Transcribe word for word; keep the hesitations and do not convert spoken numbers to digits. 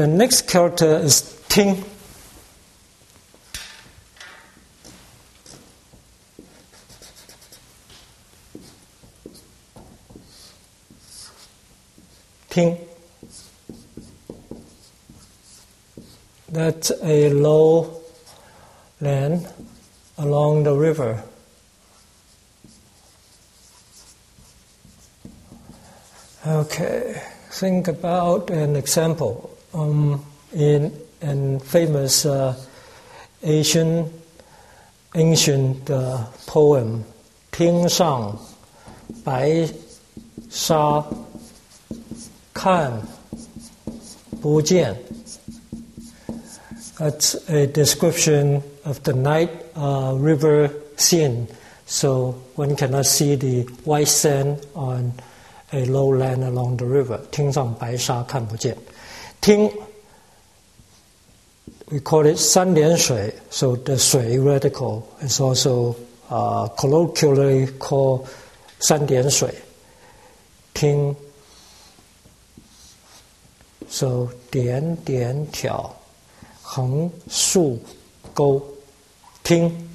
The next character is ting. Ting. That's a low land along the river. Okay, think about an example. Um, in a famous uh, Asian ancient uh, poem, 天上白沙看不见. That's a description of the night uh, river scene. So one cannot see the white sand on a lowland along the river. 天上白沙看不见. 听, we call it 三点水. So the 水 radical is also uh, colloquially called 三点水. 听, so 点点挑横竖钩. 听